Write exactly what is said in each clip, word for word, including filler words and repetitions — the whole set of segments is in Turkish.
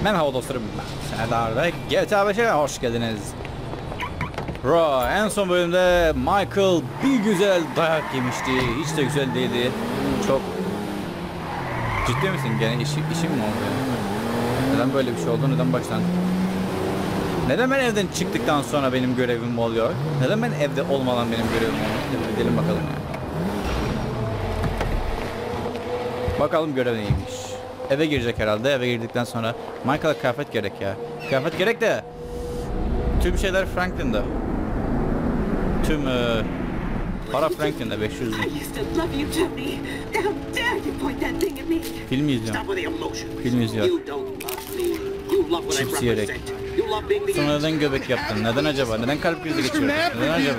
Merhaba dostlarım, ben Serdar ve G T A beşe hoş geldiniz. Bro, en son bölümde Michael bir güzel dayak yemişti. Hiç de güzel değildi. Çok... Ciddi misin? Gene işi, işim mi oldu ya? Neden böyle bir şey oldu? Neden baştan? Neden ben evden çıktıktan sonra benim görevim oluyor? Neden ben evde olmadan benim görevim oluyor? Gidelim bakalım ya. Bakalım görev neymiş. Eve girecek herhalde. Eve girdikten sonra Michael'a kıyafet gerek ya. Kıyafet gerek de tüm şeyler Franklin'de. Tüm e, para Franklin'de beş yüz bin. Film izliyor. Film izliyor. Chips yiyerek. Sonra neden göbek yaptın? Neden acaba? Neden kalp krizi geçirdin? Neden acaba?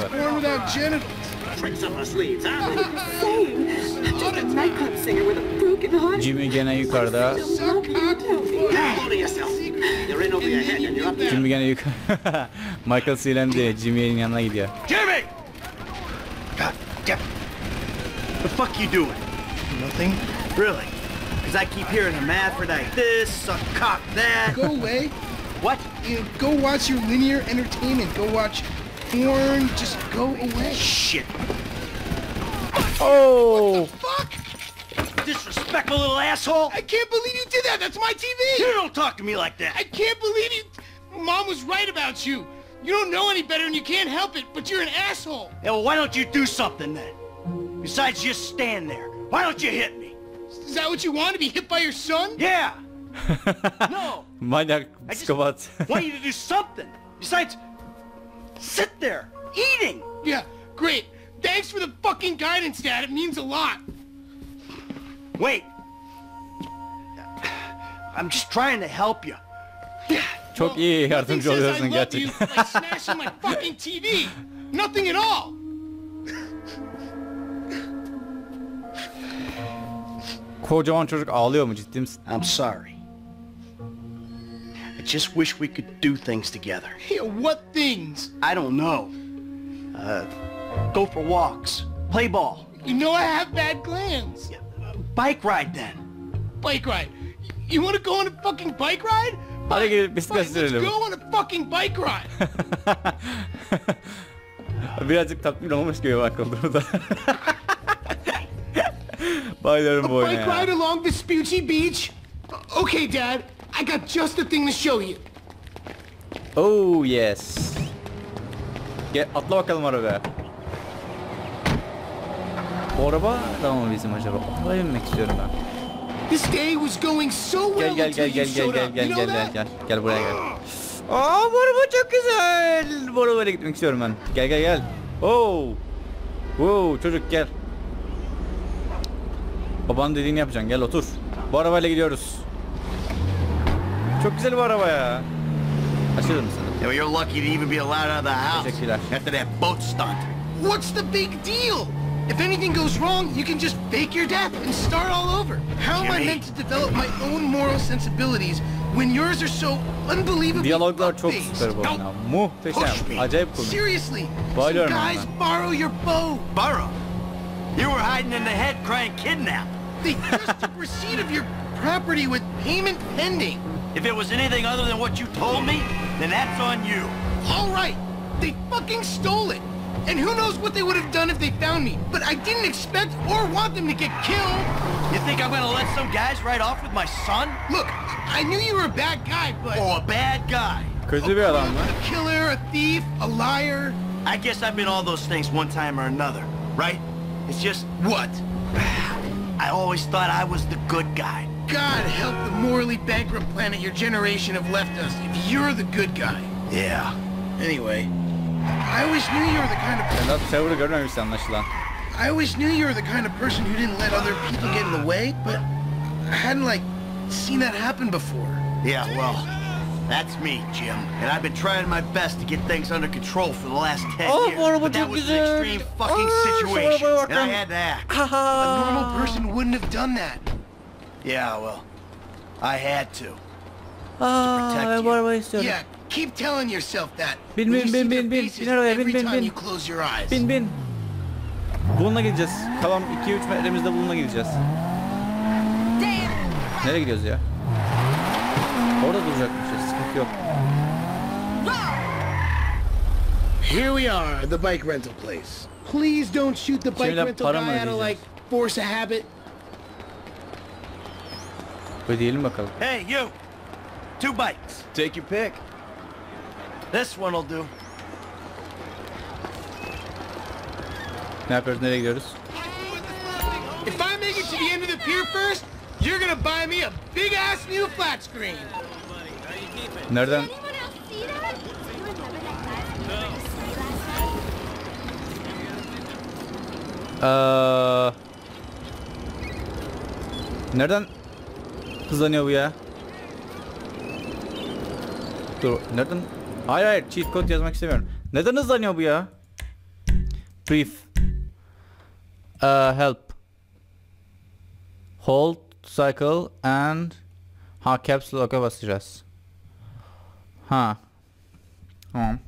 Jimmy gene yukarıda. Jimmy gene yukarıda. Michael silendi. Jimmy'nin yanına gidiyor. Jimmy! God damn. The fuck you doing? Nothing. Really? Because I keep hearing hermaphrodite this, suck cock that. Go away. What? You know, go watch your linear entertainment. Go watch porn. Just go away. Shit. Oh! What the fuck? Disrespectful little asshole. I can't believe you did that. That's my T V. You don't talk to me like that. I can't believe you. Mom was right about you. You don't know any better and you can't help it, but you're an asshole. Yeah, well, why don't you do something then? Besides just stand there. Why don't you hit me? Is that what you want, to be hit by your son? Yeah. No. Manyak, I just psikopat. want you to do something. Besides, sit there, eating. Yeah, great. Thanks for the fucking guidance, Dad. It means a lot. Wait. I'm just trying to help you. Çok Well, iyi nothing yardımcı says I oluyorsun love gerçekten. you like smashing my fucking T V. Nothing at all. Kocaman çocuk ağlıyor mu, ciddi misin? I'm sorry. I just wish we could do things together. Yeah, what things? I don't know. Uh, go for walks. Play ball. You know I have bad glands. Bike ride then. Bike ride. You want to go on a fucking bike ride? Hadi gidip Fine, bisiklet let's sürelim. go on a fucking bike ride. Birazcık tatmin olmuş gibi Michael burada. Bayılıyorum bu A oyuna bike ya. ride along Vespucci Beach? Okay, Dad. I got just the thing to show you. Oh yes. Gel atla bakalım arabaya. O araba tamam mı bizim acaba? Arabaya binmek istiyorum ben. This day was going so well Gel gel until gel gel you gel showed gel up. gel You know gel gel that? gel gel buraya gel. Aa bu araba çok güzel. Bu arabayla gitmek istiyorum ben. Gel gel gel. Oh. Wow çocuk gel. Babanın dediğini yapacaksın. Gel otur. Bu arabayla gidiyoruz. Çok güzel bu araba ya. Açılır mısın? Yeah, well, you're lucky to even be allowed out of the house Teşekkürler. after that boat stunt. What's the big deal? If anything goes wrong, you can just fake your death and start all over. How am I Jimmy. meant to develop my own moral sensibilities when yours are so unbelievably Diyaloglar çok fuck-based? süper bu oyunda. Push Muhteşem. me. Acayip komik. Seriously, some Bayılıyorum guys ben. borrow your bow. Burrow. You were hiding in the head crying kidnap. They just took receipt of your property with payment pending. If it was anything other than what you told me, then that's on you. All right, they fucking stole it. And who knows what they would have done if they found me. But I didn't expect or want them to get killed. You think I'm gonna let some guys ride off with my son? Look, I knew you were a bad guy, but... Oh, a bad guy. Kötü bir adam mı? A killer, a thief, a liar. I guess I've been all those things one time or another, right? It's just, What? I always thought I was the good guy. God help the morally bankrupt planet your generation have left us if you're the good guy. Yeah. Anyway, I always knew you were the kind of... Sen daha Trevor'ı görmemişsin anlaşılan. I always knew you were the kind of person who didn't let other people get in the way, but I hadn't, like, seen that happen before. Yeah, well, that's me, Jim. And I've been trying my best to get things under control for the last ten Oh, years. bu araba But that çok was an güzel. extreme fucking Aa, şu situation, arabaya and bakın. I had to act. A normal person wouldn't have done that. Yeah, well, I had to. Aa, protect ben bu you. arabayı istiyorum. Yeah, keep telling yourself that. Bin, when bin, you see bin, their bin, bin. faces Bin arabaya, bin, every bin, time bin. you close your eyes. Bin bin. Bununla gideceğiz. Kalan iki üç metremizde bununla gideceğiz. Nereye gidiyoruz ya? Orada duracakmışız. Sıkıntı yok. Here we are, the bike rental place. Please don't shoot the bike Şimdi rental para mı guy out of ödeyeceğiz? like force a habit. Ödeyelim bakalım. Hey, you! Two bikes. Take your pick. This one'll do. Ne yapıyoruz? Nereye gidiyoruz? If I make it to the end of the pier first, you're gonna buy me a big ass new flat screen. Nereden? Anyone else see that? You remember that guy from the city last night? Eee... Nereden hızlanıyor bu ya? Dur, nereden? Hayır hayır, cheat code yazmak istemiyorum. Neden hızlanıyor bu ya? Brief. Eee, help. Hold, cycle and... Ha, caps lock'a basacağız. Ha. Tamam.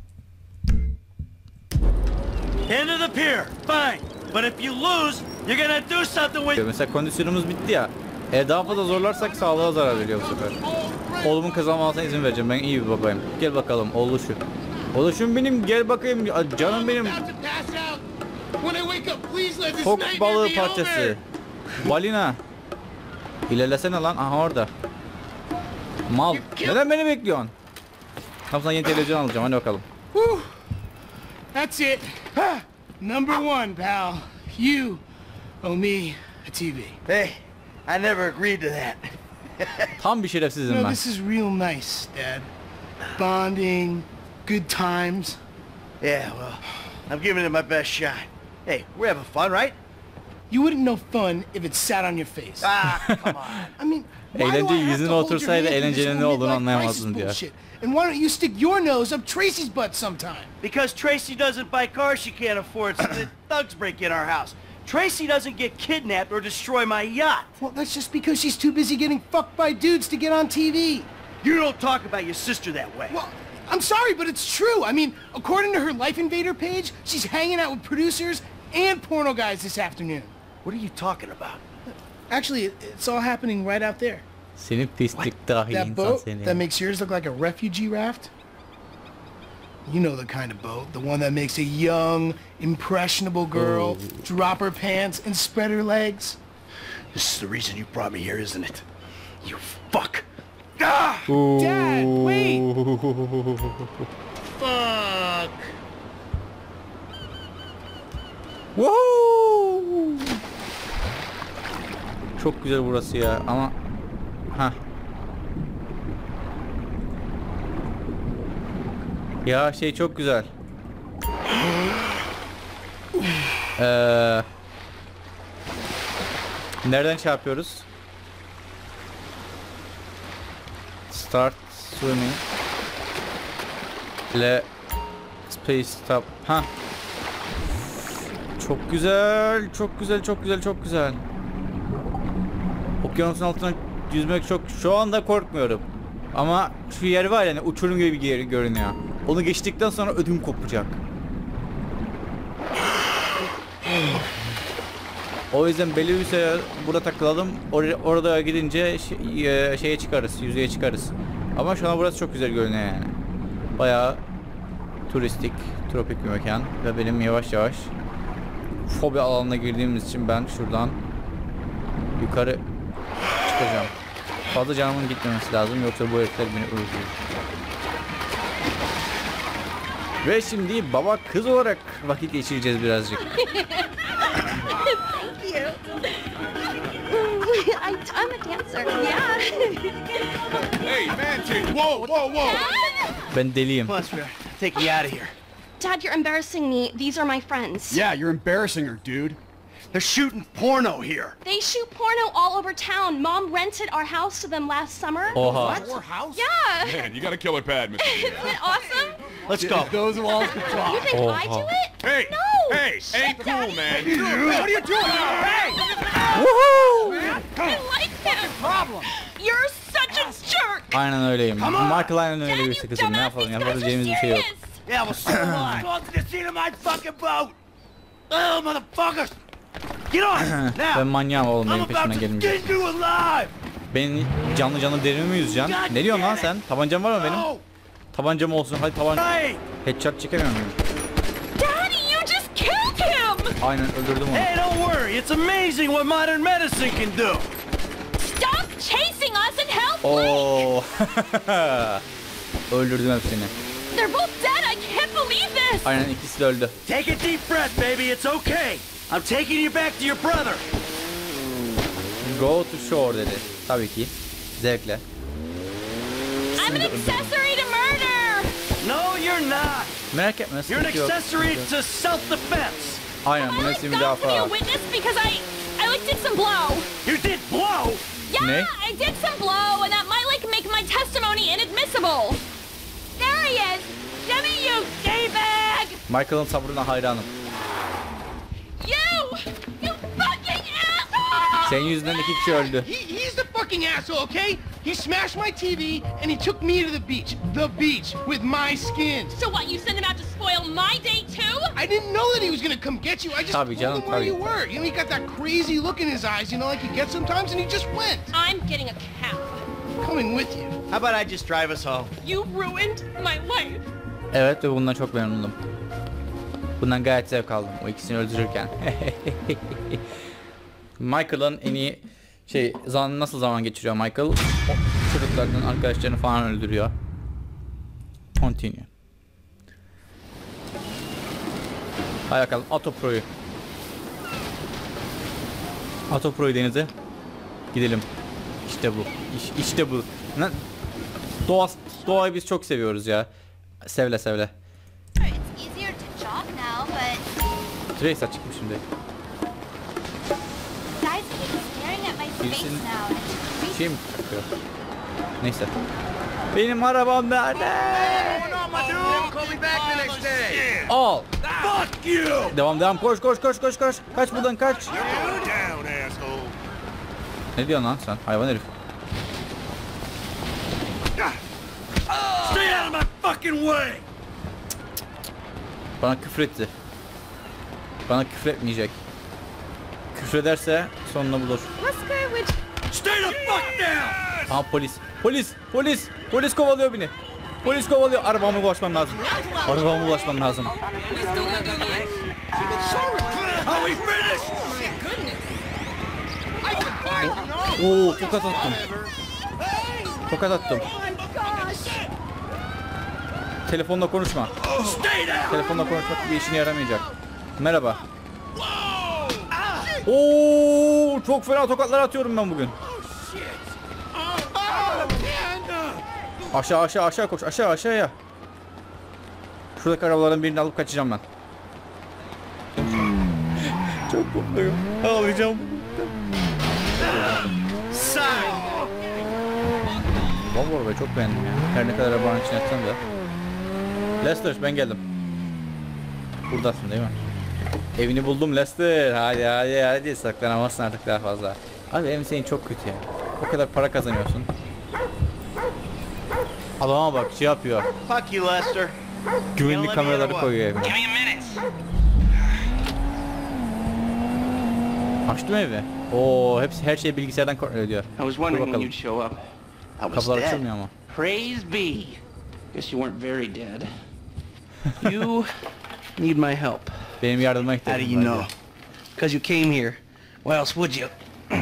End of the pier. Fine. But if you lose, you're gonna do something with... Mesela kondisyonumuz bitti ya. E daha fazla zorlarsak sağlığa zarar veriyor bu sefer. Oğlumun kazanmasına izin vereceğim. Ben iyi bir babayım. Gel bakalım oğluşum. Oğluşum benim, gel bakayım. Canım benim. About to pass out. When I wake up, please let this Fok nightmare balığı be parçası. over. Balina. İlerlesene lan. Aha orada. Mal. Neden beni bekliyorsun? Tamam, sana yeni televizyon alacağım. Hadi bakalım. Whew. That's it. Number one, pal. You owe me a T V. Hey, I never agreed to that. Tam bir şerefsizim No, ben. this is real nice, Dad. Bonding, good times. Yeah, well, I'm giving it my best shot. Hey, we're having fun, right? You wouldn't know fun if it sat on your face. Ah, come on. I mean, why do Eğlence I have yüzüne to hold your otursaydı hand through this eğlencenin ne whole olduğunu midlife anlayamazdın crisis diyor. bullshit? And why don't you stick your nose up Tracy's butt sometime? Because Tracy doesn't buy cars she can't afford, so the thugs break in our house. Tracy doesn't get kidnapped or destroy my yacht. Well, that's just because she's too busy getting fucked by dudes to get on T V. You don't talk about your sister that way. Well, I'm sorry, but it's true. I mean, according to her Life Invader page, she's hanging out with producers and porno guys this afternoon. What are you talking about? Actually, it- it's all happening right out there. Seni pislik dahi That insan boat seni. that makes yours look like a refugee raft? You know the kind of boat, the one that makes a young, impressionable girl drop her pants and spread her legs. This is the reason you brought me here, isn't it? You fuck. Ah! Dad, wait! Fuck. Woohoo! Çok güzel burası ya ama ha. Ya şey çok güzel. Ee, nereden şey yapıyoruz? Start swimming. Le space stop. Ha. Çok güzel, çok güzel, çok güzel, çok güzel. Okyanusun altına yüzmek çok, şu anda korkmuyorum. Ama şu yer var yani uçurum gibi bir yer görünüyor. Onu geçtikten sonra ödüm kopacak. O yüzden belli bir süre burada takılalım. Or orada gidince şey, şeye çıkarız, yüzeye çıkarız. Ama şu an burası çok güzel görünüyor yani. Bayağı turistik, tropik bir mekan ve benim yavaş yavaş fobi alanına girdiğimiz için ben şuradan yukarı çıkacağım. Fazla canımın gitmemesi lazım yoksa bu herifler beni öldürür. Ve şimdi baba kız olarak vakit geçireceğiz birazcık. Thank you. I, I'm a dancer. Yeah. Hey, man, chick. Whoa, whoa, whoa. Ben deliyim. Come on, sweetheart. Take you out of here. Dad, you're embarrassing me. These are my friends. Yeah, you're embarrassing her, dude. They're shooting porno here. They shoot porno all over town. Mom rented our house to them last summer. Oha. Our house? Yeah. Man, you got a killer pad, Mister Isn't it awesome? Let's go. Those walls can You talk. think I do it? Hey, No. hey, Shit, ain't cool, Daddy. man. What are you doing? Hey! Woohoo! I like him. Problem. You're such a jerk. Aynen öyleyim. Michael aynen öyle Dad, birisi you kızım. Ne dumbass. yapalım? These guys are Yapabileceğimiz bir şey yok. serious. Yeah, well, so am I. Go to the scene of my fucking boat. Oh, motherfuckers. Get on. Ben Now. manyağım oğlum, I'm benim about peşimden to gelmeyecek. skin you alive. Beni canlı canlı derimi mi yüzeceksin? Ne diyorsun lan sen? Tabancam var mı benim? Tabancam olsun. Hadi tabanca. Right. Headshot çekemiyor muyum? Daddy, you just killed him! Aynen öldürdüm onu. Hey, don't worry. It's amazing what modern medicine can do. Stop chasing us and help Blake! Oo. Öldürdüm hepsini. They're both dead, I can't believe this! Aynen ikisi de öldü. Take a deep breath, baby. It's okay. I'm taking you back to your brother. Go to shore dedi. Tabii ki. Zevkle. I'm an accessory to murder! No, you're not. Merak etme. You're an sıkıntı yok. accessory to self-defense. Aynen bu I nesli got to be a müdafaa. witness because I, I like did some blow. You did blow. Yeah, Ne? I did some blow, and that might like make my testimony inadmissible. There he is. Jimmy, you D-bag! Michael'ın sabrına hayranım. You! You fucking asshole! Senin yüzünden iki kişi öldü. He, he's the fucking asshole, okay? He smashed my T V and he took me to the beach. The beach with my skins. So what, you sent him out to spoil my day too? I didn't know that he was gonna come get you. I just Tabii told canım, him where tabii. you were. You know, he got that crazy look in his eyes, you know, like he gets sometimes, and he just went. I'm getting a cab. Coming with you. How about I just drive us home? You ruined my life. Evet ve bundan çok memnunum. Bundan gayet zevk aldım o ikisini öldürürken. Michael'ın en iyi şey zaman nasıl zaman geçiriyor Michael? O çocuklarının arkadaşlarını falan öldürüyor. Continue. Hadi bakalım Autopro'yu. Autopro'yu denize. Gidelim. İşte bu. İş, işte bu. Ne? Doğa, doğayı biz çok seviyoruz ya. Sevle sevle. It's easier to jog now, but Trace açık mı şimdi? guys keep staring at my face Birisinin now. and it's creepy. şey mi takıyor? Neyse. Benim arabam nerede? Al. Fuck you! Devam devam koş koş koş koş koş. Kaç buradan kaç. Ne diyorsun lan sen? Hayvan herif. Stay out of my fucking way! Bana küfür etti. Bana küfür etmeyecek. Küfür ederse sonunu bulur. Wesker, which... Stay the fuck down! Aha polis. Polis. Polis. Polis kovalıyor beni. Polis kovalıyor. Arabama ulaşmam lazım. Arabama ulaşmam lazım. Are we finished? Oo tokat attım. Tokat attım. Telefonla konuşma. Stay down! Telefonla konuşmak bir işine yaramayacak. Merhaba. Oo çok fena tokatlar atıyorum ben bugün. Aşağı aşağı aşağı koş aşağı aşağıya. Şuradaki arabaların birini alıp kaçacağım ben. Çok mutluyum. Ağlayacağım. Sign! Vallahi arabayı çok beğendim ya. Her ne kadar arabanın içine yatsam da. Lester ben geldim. Buradasın değil mi? Evini buldum Lester. Hadi hadi hadi saklanamazsın artık daha fazla. Abi evin senin çok kötü ya. O kadar para kazanıyorsun. Adama bak şey yapıyor. Fuck you, Lester. Güvenlik kameraları koyuyor evine. Give me a minute. Açtı mı evi? Oo hepsi her şey bilgisayardan kontrol ediyor. I was Dur wondering when bakalım. you'd show up. I was Kapılar dead. açılmıyor ama. Praise be. Guess you weren't very dead. You need my help. Benim yardıma How do ihtiyacım you var know? diyor. Because you came here. Why else would you?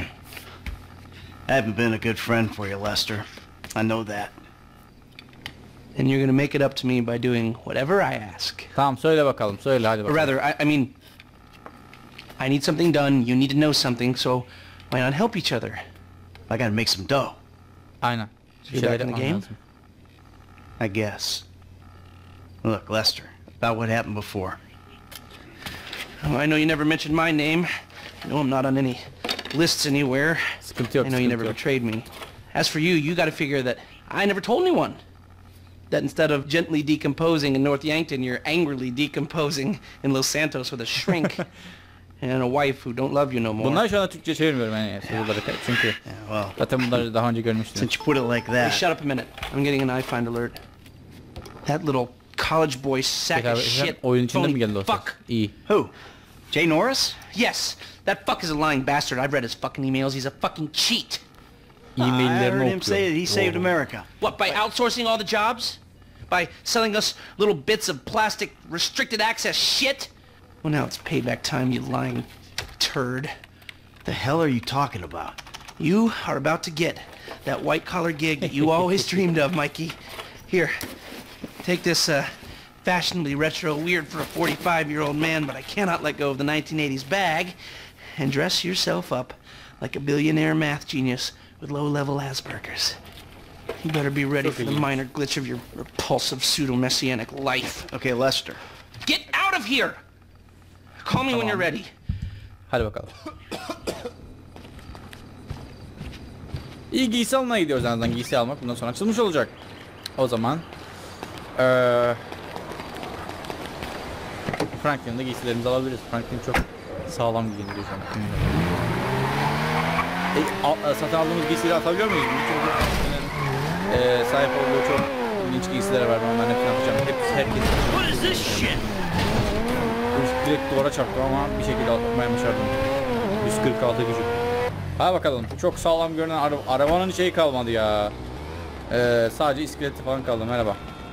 I haven't been a good friend for you, Lester. I know that. And you're gonna make it up to me by doing whatever I ask. Tamam söyle bakalım söyle hadi Or bakalım. rather, I, I mean, I need something done, you need to know something, so why not help each other? I gotta make some dough, Aynen. So you're back in the game? lazım. I guess. Look, Lester, about what happened before. Oh, I know you never mentioned my name. I know I'm not on any lists anywhere. Sıkıntı yok I know you sıkıntı never yok. betrayed me. As for you, you gotta figure that I never told anyone. That instead of gently decomposing in North Yankton, you're angrily decomposing in Los Santos with a shrink and a wife who don't love you no more. Bunlar şu anda Türkçe çevirmiyorum yani soruları çünkü Yeah, well, zaten bunları daha önce görmüştüm. since you put it like Hey, that. shut up a minute. I'm getting an iFind alert. That little college boy sack Peki of abi sen shit. oyun içinde mi phony geldi o ses? fuck. İyi. Who? Jay Norris? Yes, that fuck is a lying bastard. I've read his fucking emails. He's a fucking cheat. I E-maillerini heard him say that he okuyor. saved Oo. America. What, by outsourcing all the jobs? By selling us little bits of plastic restricted access shit? Well, now it's payback time, you lying turd. The hell are you talking about? You are about to get that white-collar gig that you always dreamed of, Mikey. Here, take this uh, fashionably retro weird for a forty-five-year-old man, but I cannot let go of the nineteen eighties bag, and dress yourself up like a billionaire math genius with low-level Asperger's. You better be ready for the minor glitch of your repulsive pseudo-messianic life. Okay, Lester. Get out of here! Call me when you're ready. Hadi bakalım. İyi, giysi almaya gidiyoruz en azından. Giysi almak bundan sonra açılmış olacak. O zaman ee, Franklin'de giysilerimizi alabiliriz. Franklin çok sağlam giyiniyor şu an. E, al, satın aldığımız giysileri atabiliyor muyuz? Birçok Franklin'in e, sahip olduğu çok ilginç giysilere var. Onların hepsini atacağım. Hepsi, herkes. What is this shit? Direkt duvara çarptım ama bir şekilde atmaya başardım. yüz kırk altı gücü. Hadi bakalım. Çok sağlam görünen ara arabanın şeyi kalmadı ya. Ee, sadece iskeleti falan kaldı. Merhaba.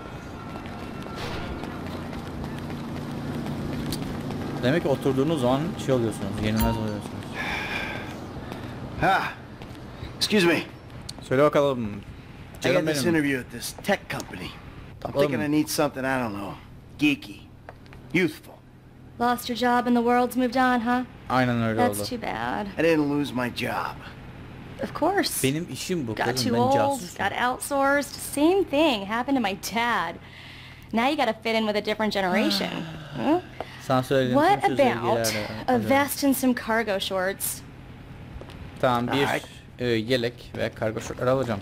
Demek ki oturduğunuz zaman şey oluyorsunuz. Yenilmez oluyorsunuz. Ah, excuse me. Söyle bakalım. I Canım got this benim. interview at this tech company. I'm Tatlım. thinking I need something, I don't know, geeky, youthful. Lost your job and the world's moved on, huh? Aynen öyle That's oldu. too bad. I didn't lose my job. Of course. Benim işim bu Got kızım. too Ben old, casus. got outsourced. Same thing happened to my dad. Now you gotta fit in with a different generation. Huh? Sana söylediğim What tüm sözleri about geri a alıyorum. vest and some cargo shorts? Tamam, bir Alright. e, yelek ve kargo şortları alacağım.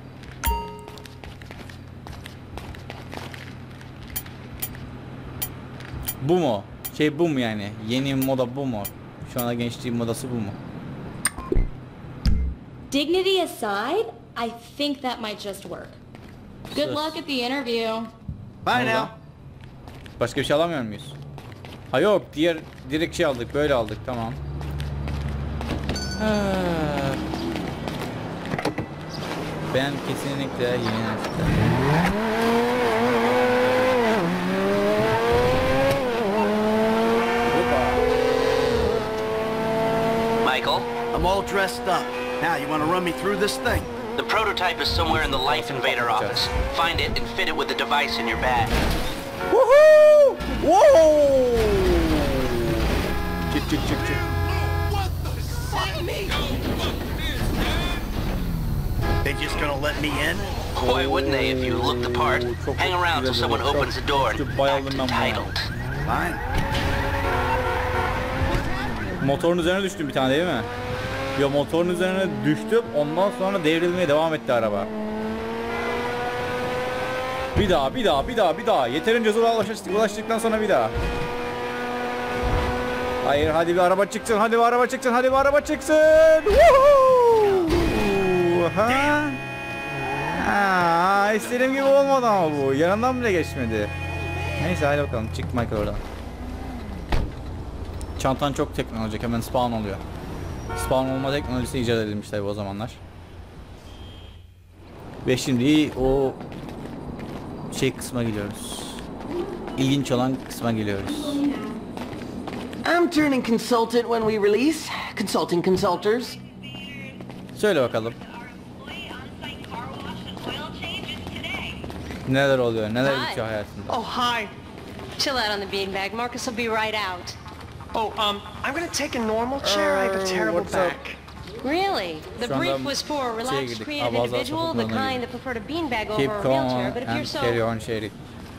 Bu mu? Şey bu mu yani? Yeni moda bu mu? Şu anda gençliğin modası bu mu? Dignity aside, I think that might just work. Good Sus. luck at the interview. Bye Oldu. now. Başka bir şey alamıyor muyuz? Ha yok, diğer direkt şey aldık, böyle aldık, tamam. Ha. Ben kesinlikle yeni nesilden. Michael, I'm all dressed up. Now, you want to run me through this thing? the prototype is somewhere in the Life Invader office. Find it and fit it with the device in your bag. Woohoo! Whoa! Çık çık çık çık. They just gonna let me in? Why wouldn't they if you look the part? Hang around till someone opens the door and act entitled. Fine. Motorun üzerine düştüm bir tane, değil mi? Ya motorun üzerine düştüm, ondan sonra devrilmeye devam etti araba. Bir daha, bir daha, bir daha, bir daha. Yeterince zor ulaştık, ulaştıktan sonra bir daha. Hayır, hadi bir araba çıksın, hadi bir araba çıksın, hadi bir araba çıksın. Woohoo! Ha? Ha, istediğim gibi olmadı ama bu. Yanından bile geçmedi. Neyse, hadi bakalım, çık Michael oradan. Çantan çok teknolojik, hemen spawn oluyor. Spawn olma teknolojisi icat edilmiş tabi o zamanlar. Ve şimdi o şey kısma gidiyoruz. İlginç olan kısma geliyoruz. I'm turning consultant when we release. Consulting consulters. Söyle bakalım. Neler oluyor, neler Hi. bitiyor hayatında? Oh, hi. Chill out on the beanbag. Marcus will be right out. Oh, um, I'm gonna take a normal chair. I have a terrible what's up? back. Really? The Şu anda brief was for a şeye relaxed, girdik, creative Avazlar individual, the sokaklarına kind girdik. that preferred a beanbag over Keep a calm wheelchair. But if you're and so... carry on Sherry.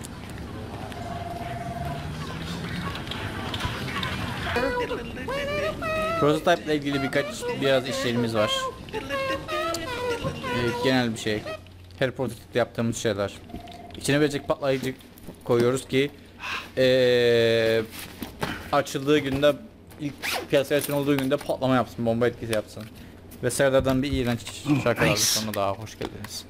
Prototype ile ilgili birkaç biraz işlerimiz var. Ee, genel bir şey. Her prototipte yaptığımız şeyler. İçine verecek patlayıcı koyuyoruz ki ee, açıldığı günde, ilk piyasa versiyonu olduğu günde patlama yapsın, bomba etkisi yapsın. Ve Serdar'dan bir iğrenç şarkı aldık, sonra daha hoş geldiniz.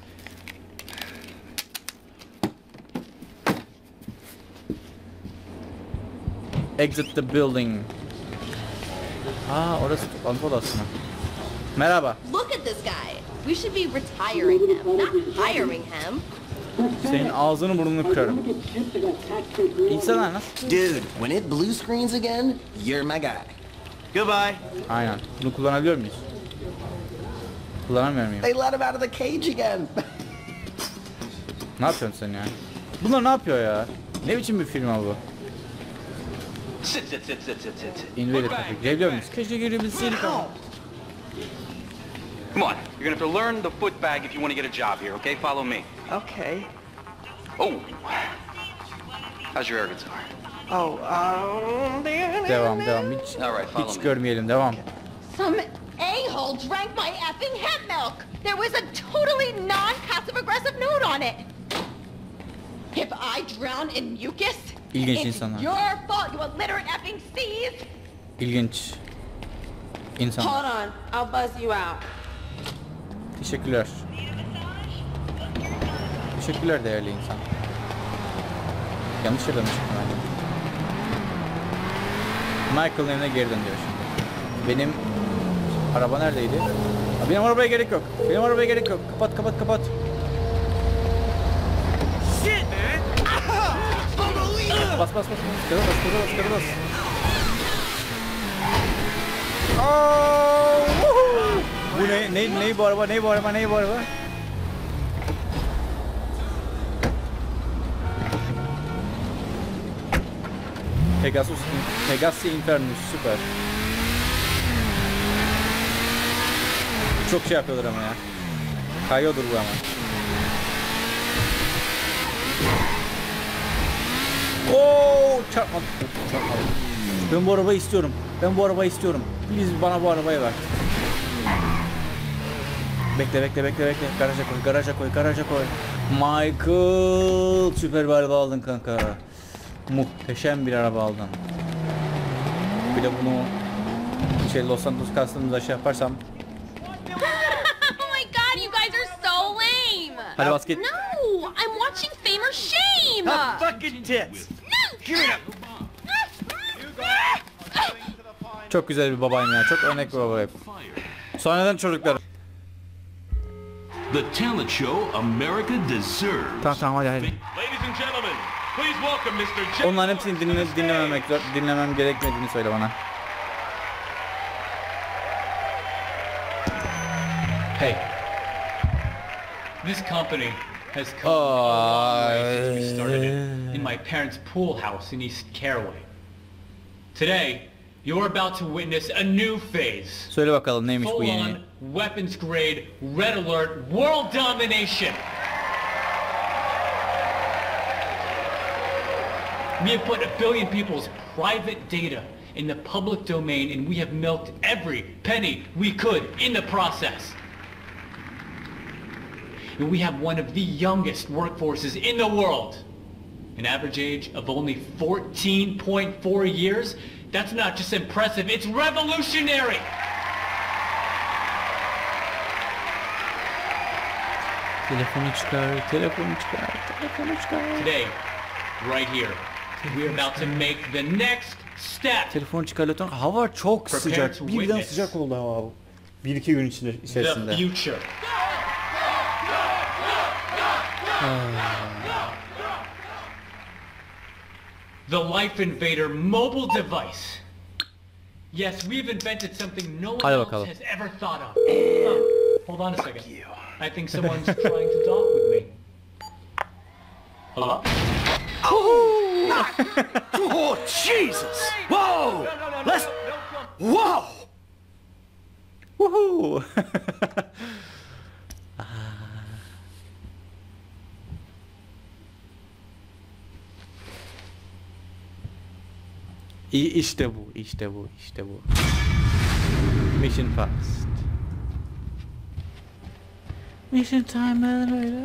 Exit the building. Aa, orası toplantı odası mı? Merhaba. Look at this guy. We should be retiring him, not hiring him. Senin ağzını burnunu kırarım. İnsanlar nasıl? Dude, when it blue screens again, you're my guy. Goodbye. Aynen. Bunu kullanabiliyor muyuz? Kullanamıyor muyum? They let him out of the cage again. Ne yapıyorsun sen ya? Bunlar ne yapıyor ya? Ne biçim bir film bu? Sit, sit, sit, sit, sit, sit. Invader Traffic. Girebiliyor muyuz? Keşke girebilseydik ama. Come on, you're gonna have to learn the foot bag if you want to get a job here, okay? Follow me. Okay. Oh. How's your air guitar? Oh, um... Devam devam. Hiç, All right, follow hiç me. görmeyelim. Devam. Some a-hole drank my effing hemp milk. There was a totally non-passive-aggressive note on it. If I drown in mucus, İlginç it's insanlar. your fault, you illiterate effing seas. İlginç insanlar. Hold on, I'll buzz you out. Teşekkürler. Teşekkürler değerli insan. Yanlış yerden mi çıktım ben? Michael'ın evine geri dön diyor şimdi. Benim araba neredeydi? Ha, benim arabaya gerek yok. Benim arabaya gerek yok. Kapat kapat kapat. Shit, man! Bas bas bas. Gaza bas gaza bas gaza bas. Oh, woohoo! Bu ne, ne, ne bu araba, ne bu araba, ne bu araba? Pegasus, Pegasus Infernus, süper. Çok şey yapıyorlar ama ya. Kayıyordur bu ama. Oo, çarpmadı. Çarpmadı. Ben bu arabayı istiyorum. Ben bu arabayı istiyorum. Please bana bu arabayı ver. Bekle bekle bekle bekle. Garaja koy, garaja koy, garaja koy. Michael, süper bir araba aldın kanka. Muhteşem bir araba aldın. Bir de bunu şey Los Santos Customs'da şey yaparsam. Oh my god, you guys are so lame! Hadi basket. No, I'm watching Fame or Shame! How fucking tits! Give it up! Çok güzel bir babayım ya. Çok örnek bir babayım. Sonradan çocuklar. The talent show America deserves. Tamam tamam hadi hadi. Ladies and gentlemen, please welcome mister J. Onların hepsini dinle, dinlememek, dinlemem gerekmediğini söyle bana. Hey, this company has come a long way since we started it in my parents' pool house in East Caraway. Today, you're about to witness a new phase. Söyle bakalım neymiş bu yeni? Full-on, weapons grade, red alert, world domination. We have put a billion people's private data in the public domain, and we have milked every penny we could in the process. And we have one of the youngest workforces in the world. An average age of only fourteen point four years. That's not just impressive, it's revolutionary! Telefonu çıkar, telefonu çıkar, telefonu çıkar. Today, right here, we are about to make the next step. Telefonu çıkar lütfen. Hava çok Prepare sıcak. to Birden witness sıcak oldu hava. Bir iki gün içinde, The içerisinde. future. The Life Invader mobile device. Yes, we've invented something no one Hadi else bakalım. has ever thought of. Oh, hold on a second. I think someone's trying to talk with me. Hello? Oh, Jesus! Whoa! Let's... Whoa! Woohoo! İyi işte bu, işte bu, işte bu. Mission fast. Mission time öyle.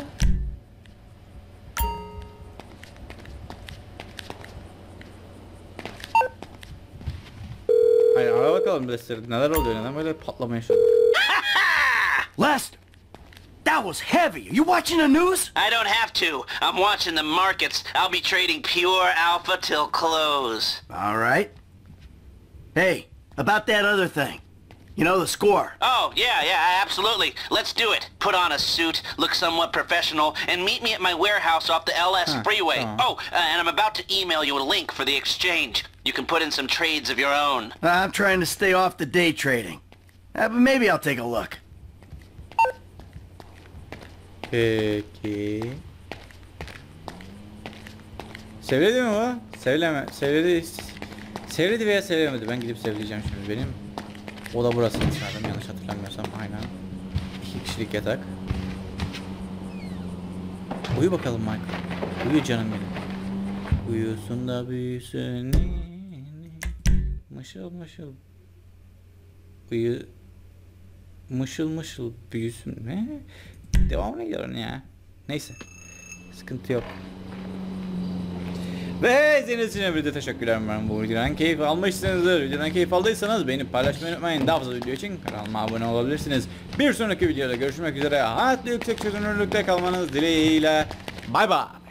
Hayır, ara bakalım Lester. Neler oluyor? Neden böyle patlama yaşadık? Lester! That was heavy. Are you watching the news? I don't have to. I'm watching the markets. I'll be trading pure alpha till close. All right. Hey, about that other thing. You know the score. Oh, yeah, yeah, absolutely. Let's do it. Put on a suit, look somewhat professional, and meet me at my warehouse off the L S Huh, freeway. tamam. Oh, uh, and I'm about to email you a link for the exchange. You can put in some trades of your own. I'm trying to stay off the day trading. Uh, but maybe I'll take a look. Peki. Seviledi mi bu? Sevileme. Seviledi. Seviledi veya sevilemedi. Ben gidip sevileceğim şimdi. Benim oda burası sanırım, yanlış hatırlamıyorsam. Aynen. İki kişilik yatak. Uyu bakalım Michael. Uyu canım benim. Uyusun da büyüsün. Mışıl mışıl. Uyu. Mışıl mışıl büyüsün. Ne? Devam ediyorum ya. Neyse. Sıkıntı yok. Ve izlediğiniz için bir de teşekkürler. Ben bu videodan keyif almışsınızdır. Videodan keyif aldıysanız beğenip paylaşmayı unutmayın. Daha fazla video için kanalıma abone olabilirsiniz. Bir sonraki videoda görüşmek üzere. Hayatlı yüksek çözünürlükte kalmanız dileğiyle. Bay bay.